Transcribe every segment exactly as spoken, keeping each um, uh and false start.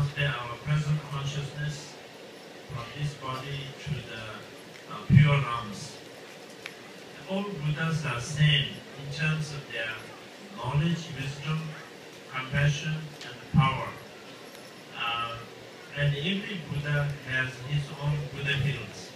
transfer our present consciousness from this body to the uh, pure realms. All Buddhas are same in terms of their knowledge, wisdom, compassion, and power. Uh, and every Buddha has his own Buddha fields.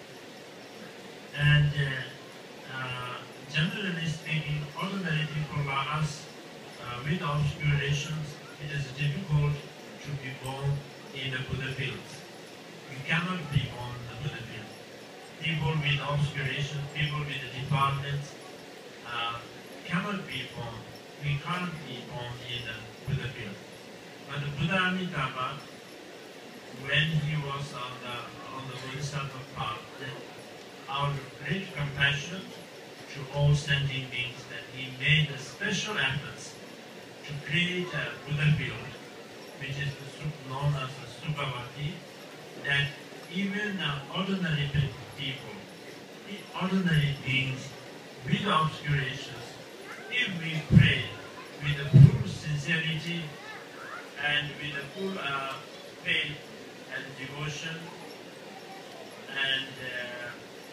And uh, uh, generally speaking, ordinary people like us, uh, with obscurations, it is difficult to be born in the Buddha fields. You cannot be born in the Buddha field. People with obscuration, people with departments, uh, cannot be born. We can't be born in the Buddha field. But the Buddha Amitabha, when he was on the on the Bodhisattva path, out of great compassion to all sentient beings, that he made a special efforts to create a Buddha field, which is known as the Sukhavati, that even uh, ordinary people, ordinary beings with obscurations, if we pray with a full sincerity and with a full uh, faith and devotion and uh,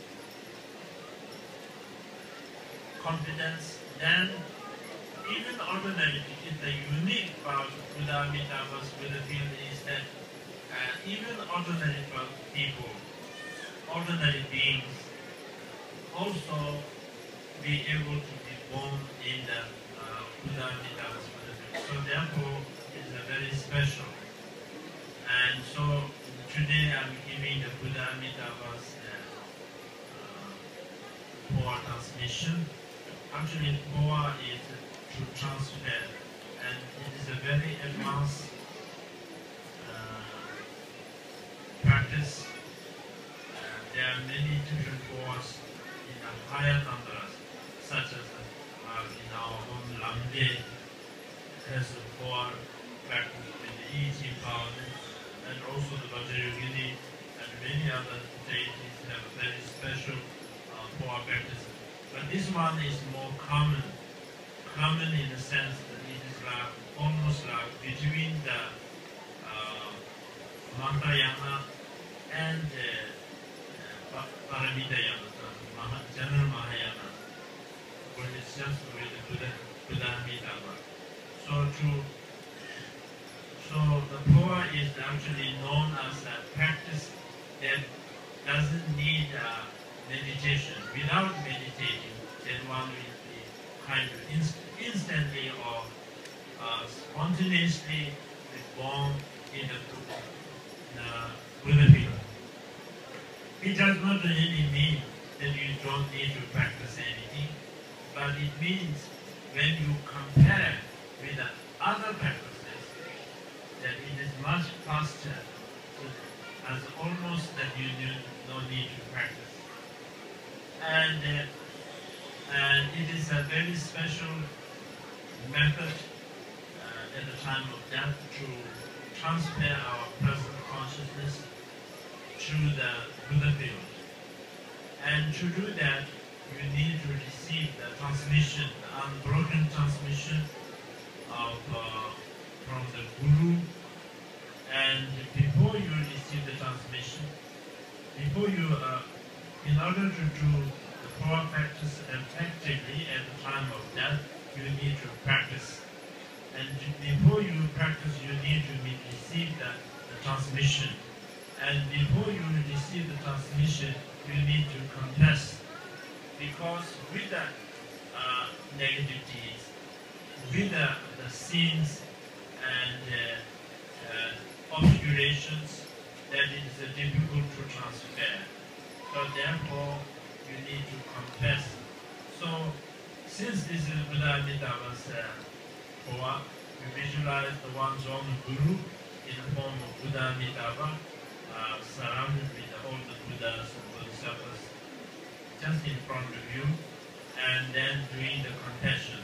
confidence, then even ordinary, the unique about Buddha Amitabha's Buddha field is that uh, even ordinary people, ordinary beings, also be able to be born in the uh, Buddha Amitabha's Buddha field. So therefore, it is a very special. And so today I'm giving the Buddha Amitabha's uh, uh, Phowa transmission. Actually, Phowa is to transfer, and it is a very advanced uh, practice. Uh, there are many different Phowas in a higher numbers, such as uh, in our own Lamde has a Phowa practice with the each empowerment, and also the Vajrayogini and many other deities have a very special uh, Phowa practice. But this one is more common. Common in the sense that it is like, almost like between the uh, Mahayana and uh, uh, Paramita-yana, the general Mahayana, when it's just with the Buddha, Buddha Amitabha. So to so the Phowa is actually known as a practice that doesn't need uh, meditation. Without meditating, then one will be kind of inst instantly or uh, spontaneously be born in the, the Buddha field. It does not really mean that you don't need to practice anything, but it means when you compare with the other practices, that it is much faster, as almost that you do no need to practice. And, uh, and it is a very special method uh, at the time of death to transfer our present consciousness to the Buddha field. And to do that, you need to receive the transmission, the unbroken transmission of uh, from the Guru. And before you receive the transmission, before you, uh, in order to do the Phowa practice effectively at the time of death, you need to practice. And before you practice, you need to receive the, the transmission. And before you receive the transmission, you need to confess. Because with the uh, negative deeds, with the, the sins and uh, uh, obscurations, that it is uh, difficult to transfer. So therefore, you need to confess. So, since this is Buddha Amitabha's uh, Phowa, you visualize the one's own Guru in the form of Buddha Amitabha, uh, surrounded with all the Buddhas and Bodhisattvas just in front of you, and then doing the confession.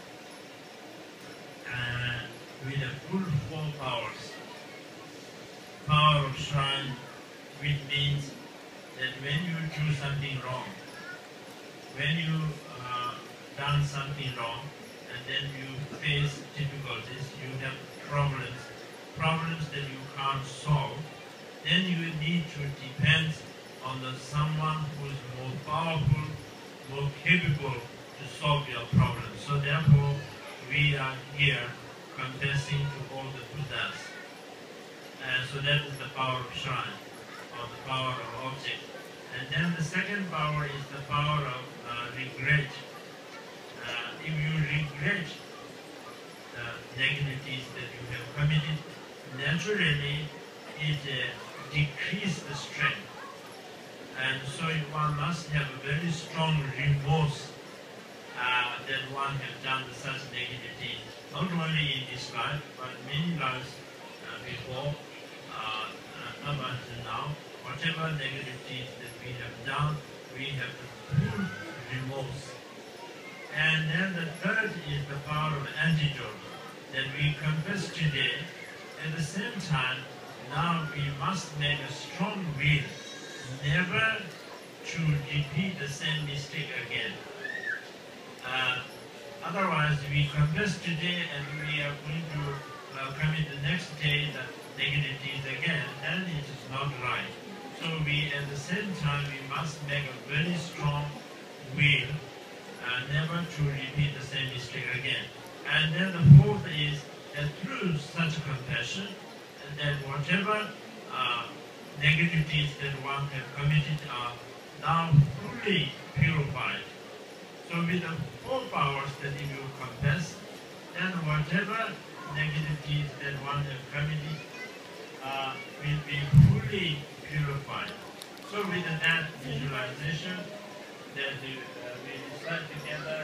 Uh, with the full four powers. Power of shrine, which means that when you do something wrong, when you uh, done something wrong, and then you face difficulties, you have problems problems that you can't solve, then you need to depend on the someone who is more powerful, more capable to solve your problem. So therefore, we are here confessing to all the Buddhas. And so that is the power of shrine, or the power of object. And then the second power is the power of uh, regret. Uh, if you regret the negativities that you have committed, naturally it uh, decreases the strength. And so one must have a very strong remorse uh, that one has done such negativity, not only in this life, but many lives uh, before, uh, uh, up until now. Whatever negativities that we have done, we have full remorse. And then the third is the power of antidote, that we confess today. At the same time, now we must make a strong will never to repeat the same mistake again. Uh, otherwise, we confess today and we are going to uh, commit the next day the negativities again, then it is not right. So we, at the same time, we must make a very strong will uh, never to repeat the same mistake again. And then the fourth is that through such compassion, that whatever uh, negativities that one has committed are now fully purified. So with the four powers that if you confess, then whatever negativities that one has committed uh, will be fully purified. So with that visualization, that uh, we recite together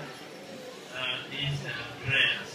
uh, these uh, prayers.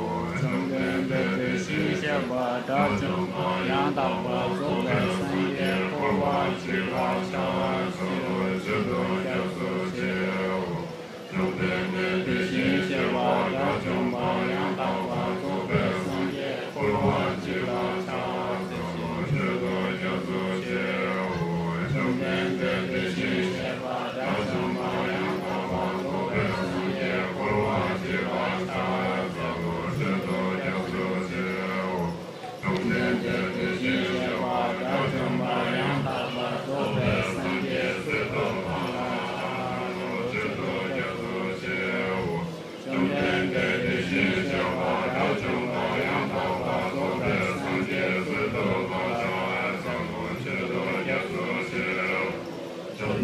Yang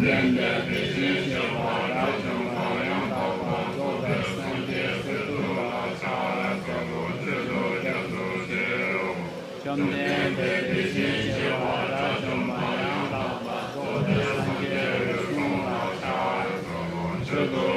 天的必须修法来成法让道法做在三界四度法差所不知度教主修兄弟的必须修法来成法让道法做在三界四度法差所不知度